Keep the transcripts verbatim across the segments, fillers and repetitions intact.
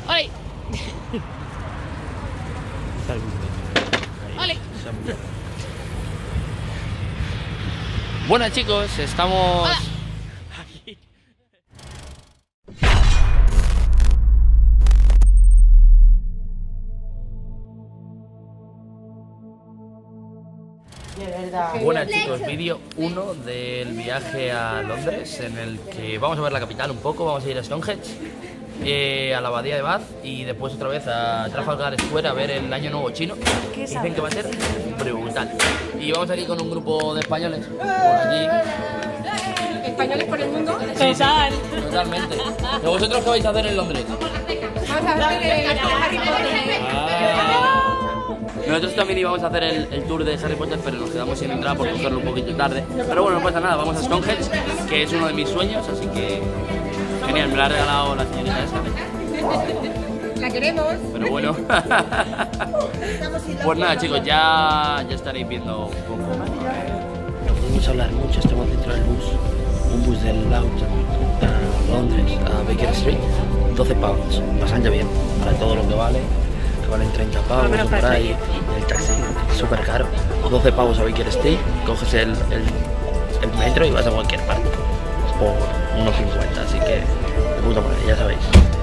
¡Ole! ¡Ole! Bueno, chicos, estamos Hola. aquí. Buenas chicos, vídeo uno del viaje a Londres, en el que vamos a ver la capital un poco, vamos a ir a Stonehenge, eh, a la abadía de Bath y después otra vez a Trafalgar Square a ver el año nuevo chino. Dicen que va a ser brutal. Y vamos aquí con un grupo de españoles por aquí. ¿Españoles por el mundo? Sí, sí, totalmente. ¿Y vosotros qué vais a hacer en Londres? Vamos a ver el Harry Potter. Ah. Nosotros también íbamos a hacer el, el tour de Harry Potter, pero nos quedamos sin entrar por cogerlo un poquito tarde. Pero bueno, no pasa nada, vamos a Stonehenge, que es uno de mis sueños, así que genial, me lo ha regalado la señorita esta. La queremos. Pero bueno, pues nada chicos, ya, ya estaréis viendo un poco. Podemos hablar mucho, estamos dentro del bus, un bus del Luton a Londres, a Baker Street, doce pounds, bastante bien, para todo lo que vale. Valen treinta pavos o por ahí, el taxi súper caro, doce pavos a Baker Street, coges el, el, el metro y vas a cualquier parte por uno cincuenta, así que de puta madre, ya sabéis.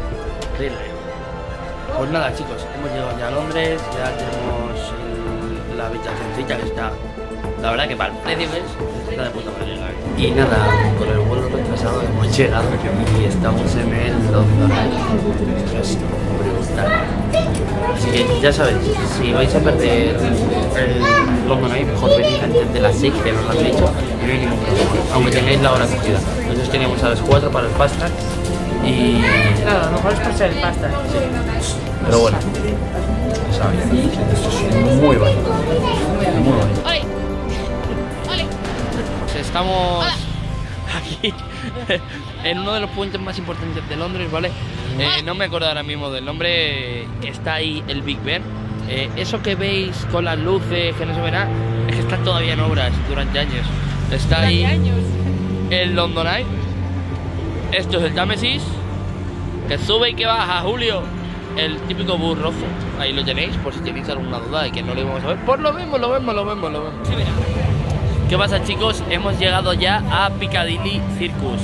Pues nada chicos, hemos llegado ya a Londres, ya tenemos el, la habitacióncita que está, la verdad que para el precio que es, está de puta madre. Y nada, con el vuelo retrasado hemos llegado y estamos en el London Eye, es brutal. Así que ya sabéis, si vais a perder el London Eye, mejor venid antes de las seis, que nos lo han dicho, y no hay ningún problema, aunque tengáis la hora cogida. Nosotros teníamos a las cuatro para el fast track y... Claro, a lo mejor es por ser el pasta. Sí. Pero bueno, ya sabéis, esto es muy bonito, muy bonito. ¡Ole! ¡Ole! Estamos aquí en uno de los puentes más importantes de Londres, ¿vale? Eh, no me acuerdo ahora mismo del nombre, está ahí el Big Ben. Eh, eso que veis con las luces, que no se verá, es que está todavía en obras durante años. Está ahí el London Eye. Esto es el Támesis, que sube y que baja, Julio. El típico bus rojo, ahí lo tenéis, por si tenéis alguna duda de que no lo íbamos a ver. Pues lo vemos, lo vemos, lo vemos, lo vemos. ¿Qué pasa chicos? Hemos llegado ya a Piccadilly Circus.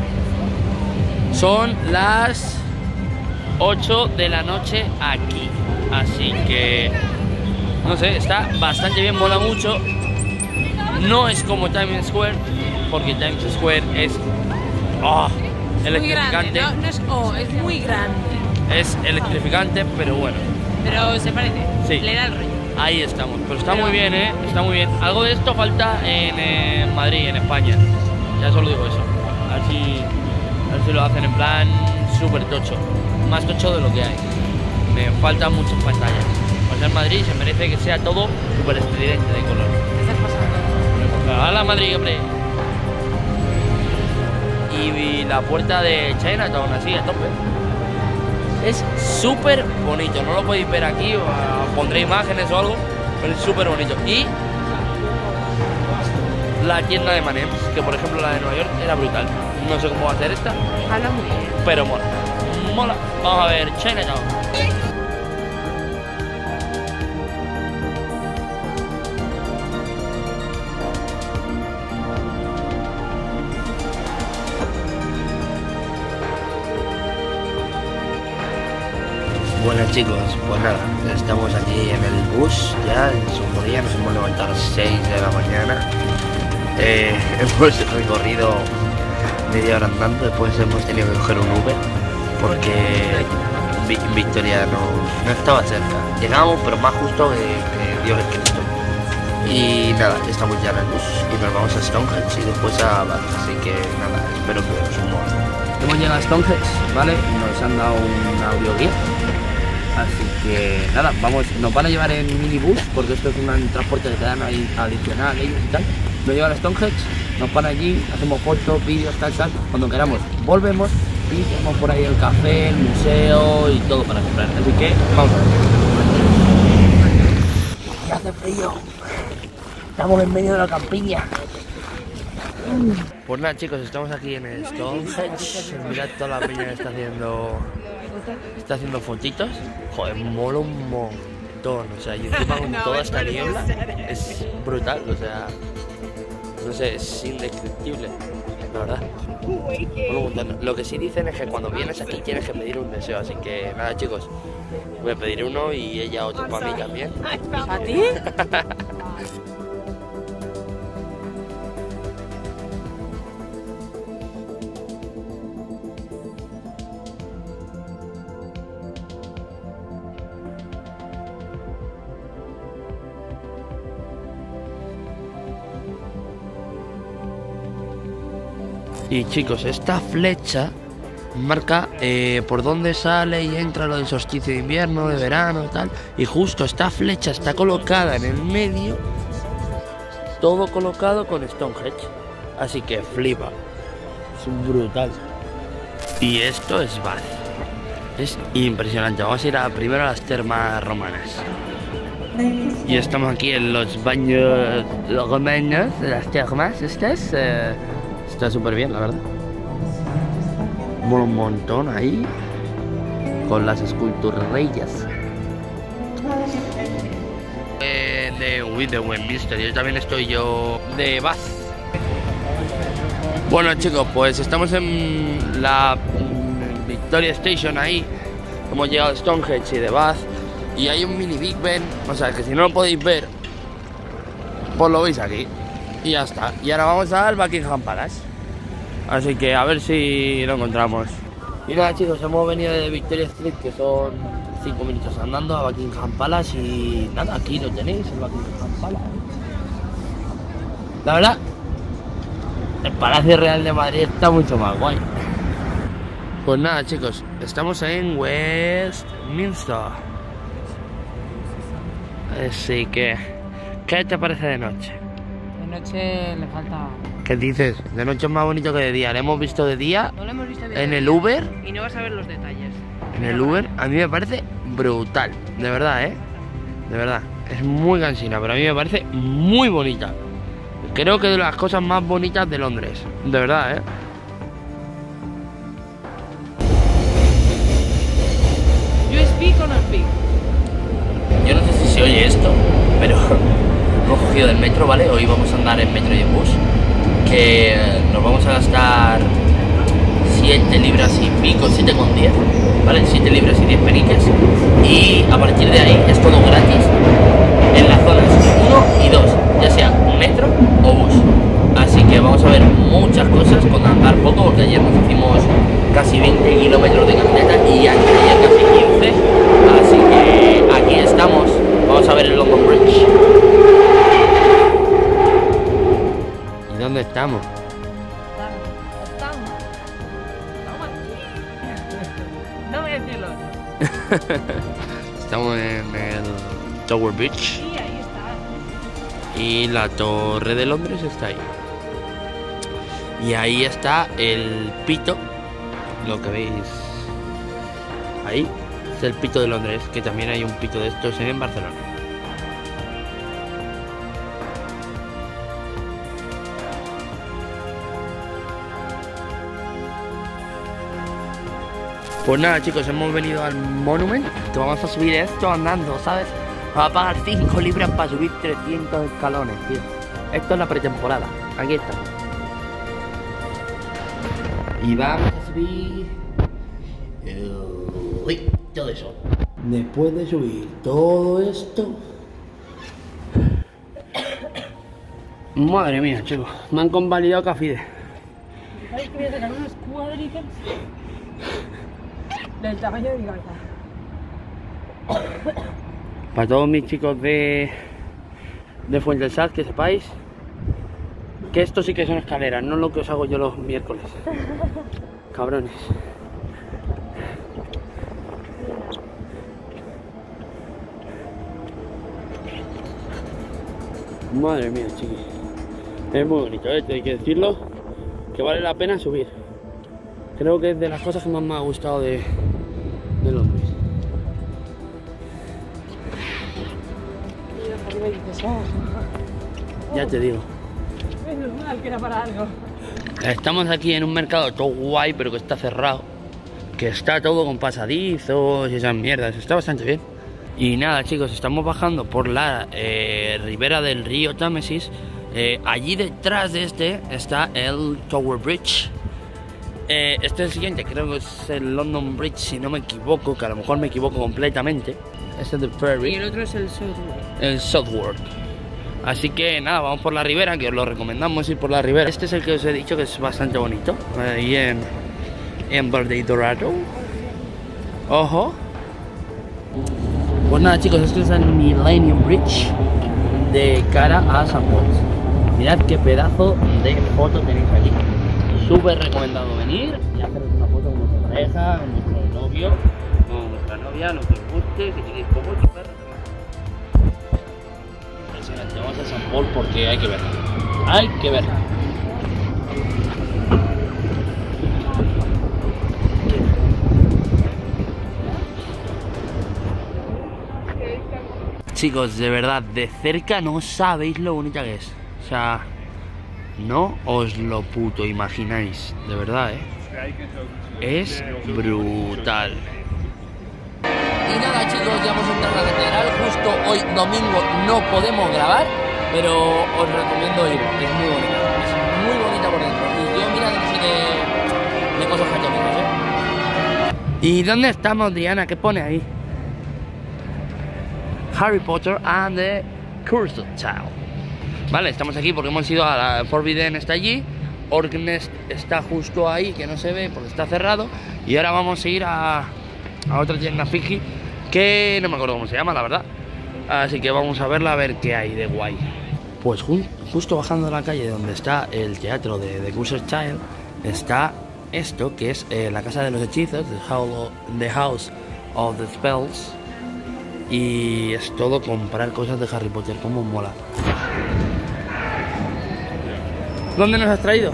Son las ocho de la noche aquí, así que no sé, está bastante bien, mola mucho. No es como Times Square, porque Times Square es oh, electrificante. No, no es oh, es muy grande. Es electrificante, pero bueno. Pero se parece. Sí. Le da el rollo. Ahí estamos, pero está muy bien, ¿eh? Está muy bien. Algo de esto falta en eh, Madrid, en España. Ya solo digo eso. A ver si, a ver si lo hacen en plan súper tocho. Más tocho de lo que hay. Me faltan muchas pantallas. Pues en Madrid se merece que sea todo súper estridente de color. ¿Qué estás pasando? ¡Hala Madrid, hombre! Y la puerta de Chinatown así a tope. Es súper bonito, no lo podéis ver aquí, o pondré imágenes o algo, pero es súper bonito. Y la tienda de M and M's, que por ejemplo la de Nueva York era brutal. No sé cómo va a ser esta, Habla muy bien. pero mola. Mola. Vamos a ver Chinatown. Bueno chicos, pues nada, estamos aquí en el bus ya, en su día, nos hemos levantado a las seis de la mañana. Eh, hemos recorrido media hora andando, después hemos tenido que coger un Uber porque Vi Victoria no, no estaba cerca. Llegamos, pero más justo que, que Dios es Cristo. Y nada, estamos ya en el bus y nos vamos a Stonehenge y después a Bath, así que nada, espero que os mole. Hemos llegado a Stonehenge, ¿vale? Nos han dado un audio guía. Así que nada, vamos, nos van a llevar en minibús, porque esto es un transporte que te dan ahí adicional ellos y tal. Nos llevan a Stonehenge, nos paran allí, hacemos fotos, vídeos, tal, tal. Cuando queramos volvemos y tenemos por ahí el café, el museo y todo para comprar. Así que vamos a ver. ¡Ya hace frío! Estamos en medio de la campiña. Pues nada chicos, estamos aquí en el Stonehenge. Mirad toda la peña que está haciendo está haciendo fotitos. Joder, mola un montón. O sea, y encima con No, toda es esta very niebla sad. es brutal. O sea, no sé, es indescriptible, la verdad. Mola un montón. Lo que sí dicen es que cuando vienes aquí tienes que pedir un deseo. Así que nada, chicos, voy a pedir uno y ella otro para mí también. ¿A ti? Y chicos, esta flecha marca eh, por dónde sale y entra lo del solsticio de invierno, de verano y tal. Y justo esta flecha está colocada en el medio, todo colocado con Stonehenge. Así que flipa, es brutal. Y esto es Bath. Es impresionante. Vamos a ir a, primero a las termas romanas. Y estamos aquí en los baños romanos de las termas estas. Eh, está súper bien, la verdad. Mola un montón ahí. Con las esculturillas. Eh, de, uy, de Westminster. Yo también estoy yo de Bath. Bueno chicos, pues estamos en la mm, Victoria Station ahí. Hemos llegado a Stonehenge y de Bath. Y hay un mini Big Ben. O sea que si no lo podéis ver, pues lo veis aquí. Y ya está. Y ahora vamos al Buckingham Palace. Así que a ver si lo encontramos. Y nada chicos, hemos venido de Victoria Street, que son cinco minutos andando, a Buckingham Palace. Y nada, aquí lo tenéis, el Buckingham Palace. La verdad, el Palacio Real de Madrid está mucho más guay. Pues nada chicos, estamos en Westminster. Así que, ¿qué te parece de noche? De noche le falta... ¿Qué dices? De noche es más bonito que de día. Lo hemos visto de día No lo hemos visto bien. en el Uber. Y no vas a ver los detalles. En el Uber a mí me parece brutal. De verdad, ¿eh? De verdad. Es muy cansina, pero a mí me parece muy bonita. Creo que de las cosas más bonitas de Londres. De verdad, ¿eh? ¿You speak o no speak? Yo no sé si se oye esto, pero hemos cogido del metro, ¿vale? Hoy vamos a andar en metro y en bus. Que nos vamos a gastar siete libras y pico, siete con diez, ¿vale? siete libras y diez peniques. Y a partir de ahí es todo gratis en las zonas uno y dos, ya sea metro o bus. Así que vamos a ver muchas cosas con andar poco, porque ayer nos hicimos casi veinte kilómetros de caminata y ayer casi quince. Así que aquí estamos, vamos a ver el London Bridge. ¿Y dónde estamos? Estamos. Estamos aquí. No voy a decirlo. Estamos en el Tower Bridge. Sí, ahí está. Y la Torre de Londres está ahí. Y ahí está el pito. Lo que veis ahí es el pito de Londres, que también hay un pito de estos en Barcelona. Pues nada chicos, hemos venido al Monument, que vamos a subir esto andando, ¿sabes? Va a pagar cinco libras para subir trescientos escalones, tío. Esto es la pretemporada, aquí está. Y vamos a subir... Uy, todo eso. Después de subir todo esto... Madre mía, chicos, me han convalidado Cafide. ¿Sabes que voy a sacar unos cuádriceps del tamaño de mi cabeza? Para todos mis chicos de... de Fuente del Sal, que sepáis que esto sí que son escaleras, no lo que os hago yo los miércoles. Cabrones. Madre mía, chicos. Es muy bonito, ¿eh? Hay que decirlo, que vale la pena subir. Creo que es de las cosas que más me ha gustado de, de Londres. Ya te digo. Menos mal que era para algo. Estamos aquí en un mercado todo guay, pero que está cerrado. que está todo con pasadizos y esas mierdas, está bastante bien. Y nada chicos, estamos bajando por la eh, ribera del río Támesis. eh, Allí detrás de este está el Tower Bridge. eh, Este es el siguiente, creo que es el London Bridge, si no me equivoco, que a lo mejor me equivoco completamente. Este es el Ferry. Y el otro es el Southwark. El Southwark. Así que nada, vamos por la ribera, que os lo recomendamos ir por la ribera. Este es el que os he dicho que es bastante bonito. Ahí en, en Verde y Dorado. Ojo. Pues nada chicos, este es el Millennium Bridge de cara a San Paul. Mirad qué pedazo de foto tenéis aquí. Súper recomendado venir y haceros una foto con vuestra pareja, con vuestro novio, con vuestra novia, lo que os guste, que queréis como súper recomendado. Impresionante, vamos a San Paul porque hay que verlo. Hay que verlo. Chicos, de verdad, de cerca no sabéis lo bonita que es. O sea, no os lo puto imagináis. De verdad, ¿eh? Es brutal. Y nada chicos, ya hemos entrado a la catedral. Justo hoy domingo no podemos grabar, pero os recomiendo ir. Es muy bonita, es muy bonita por dentro. Y yo mira que tiene de cosas católicas, ¿eh? ¿Y dónde estamos, Diana? ¿Qué pone ahí? Harry Potter and the Cursed Child. Vale, estamos aquí porque hemos ido a la Forbidden, está allí. Orknest está justo ahí, que no se ve porque está cerrado. Y ahora vamos a ir a, a otra tienda Fiji, que no me acuerdo cómo se llama, la verdad. Así que vamos a verla, a ver qué hay de guay. Pues ju justo bajando la calle donde está el teatro de The Cursed Child, está esto, que es eh, la casa de los hechizos, The House of the Spells. Y es todo comprar cosas de Harry Potter, como mola. ¿Dónde nos has traído?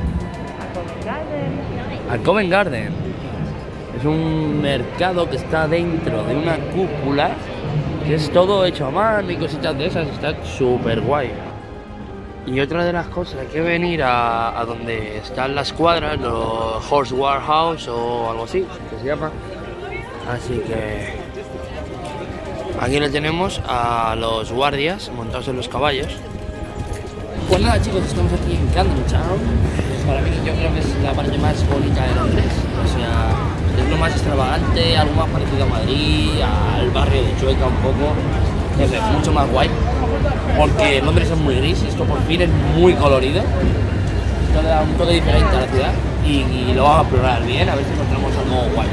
Al Covent Garden. Es un mercado que está dentro de una cúpula, que es todo hecho a mano y cositas de esas, está súper guay. Y otra de las cosas, hay que venir a, a donde están las cuadras, los Horse Warehouse o algo así, que se llama. Así que aquí le tenemos a los guardias montados en los caballos. Pues nada chicos, estamos aquí en Camden Town. Para mí yo creo que es la parte más bonita de Londres. O sea, es lo más extravagante, algo más parecido a Madrid, al barrio de Chueca un poco. No sé, mucho más guay. Porque Londres es muy gris, esto por fin es muy colorido. Esto le da un toque diferente a la ciudad y, y lo vamos a explorar bien, a ver si encontramos algo guay.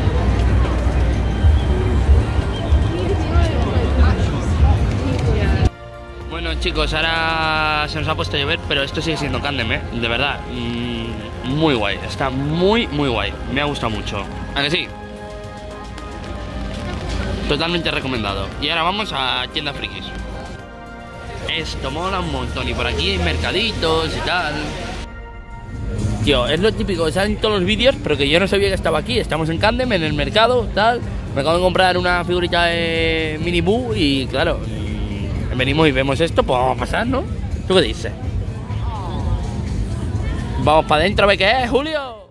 Bueno chicos, ahora se nos ha puesto a llover, pero esto sigue siendo Camden, ¿eh? De verdad, mmm, muy guay, está muy muy guay, me ha gustado mucho. ¿A que sí? Totalmente recomendado. Y ahora vamos a tienda frikis. Esto mola un montón y por aquí hay mercaditos y tal. Tío, es lo típico que sale en todos los vídeos, pero que yo no sabía que estaba aquí. Estamos en Camden, en el mercado, tal. Me acabo de comprar una figurita de Mini Boo y claro, venimos y vemos esto, pues vamos a pasar, ¿no? ¿Tú qué dices? Vamos para adentro a ver qué es, Julio.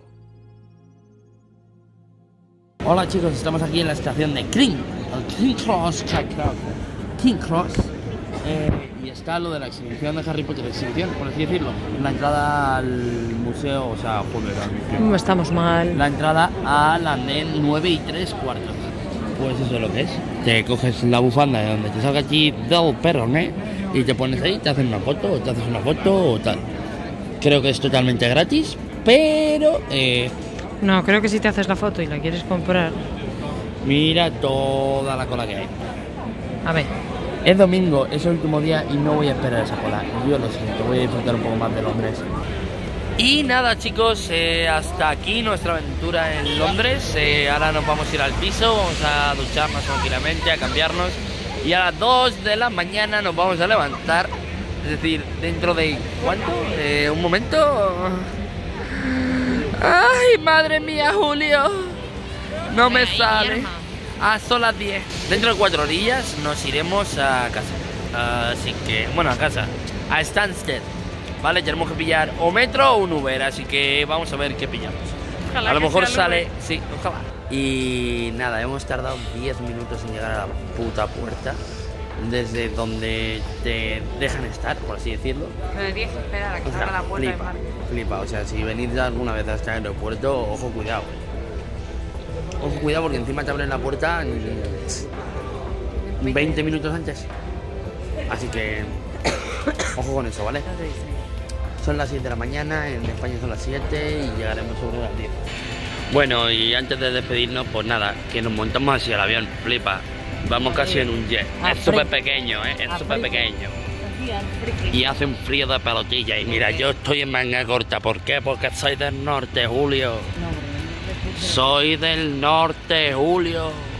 Hola chicos, estamos aquí en la estación de King, el King Cross, King Cross. Eh, y está lo de la exhibición de Harry Potter, exhibición, por así decirlo. La entrada al museo, o sea, joder, estamos mal. La entrada al andén nueve y tres cuartos. Pues eso es lo que es. Te coges la bufanda de donde te salga aquí del perro, ¿eh? Y te pones ahí, te hacen una foto, o te haces una foto o tal. Creo que es totalmente gratis, pero... Eh, no, creo que si te haces la foto y la quieres comprar... Mira toda la cola que hay. A ver. Es domingo, es el último día y no voy a esperar esa cola. Yo lo siento, voy a disfrutar un poco más de Londres. Y nada chicos, eh, hasta aquí nuestra aventura en Londres. eh, Ahora nos vamos a ir al piso, vamos a ducharnos tranquilamente, a cambiarnos. Y a las dos de la mañana nos vamos a levantar. Es decir, dentro de... ¿cuánto? Eh, un momento. ¡Ay, madre mía, Julio! No me sale. Ah, son las diez. Dentro de cuatro días nos iremos a casa. Así que, bueno, a casa, a Stansted. Vale, tenemos que pillar o metro o un Uber, así que vamos a ver qué pillamos. Ojalá a lo mejor sale, sí, ojalá. Y nada, hemos tardado diez minutos en llegar a la puta puerta, desde donde te dejan estar, por así decirlo. Pero tienes que esperar a que O se sea, abra la puerta y flipa, marque. flipa, o sea, si venís alguna vez hasta el aeropuerto, ojo, cuidado. eh. Ojo, cuidado, porque encima te abren la puerta en veinte minutos antes. Así que, ojo con eso, ¿vale? No te dice. Son las siete de la mañana, en España son las siete y llegaremos sobre las diez. Bueno, y antes de despedirnos, pues nada, que nos montamos así al avión, flipa. Vamos casi en un jet. Ah, Es súper friki. pequeño, ¿eh? Es Ah, súper friki. pequeño. Hacía friki. Y hace un frío de pelotilla. Y mira, yo estoy en manga corta. ¿Por qué? Porque soy del norte, Julio. No, hombre, no te escucho. Soy del norte, Julio.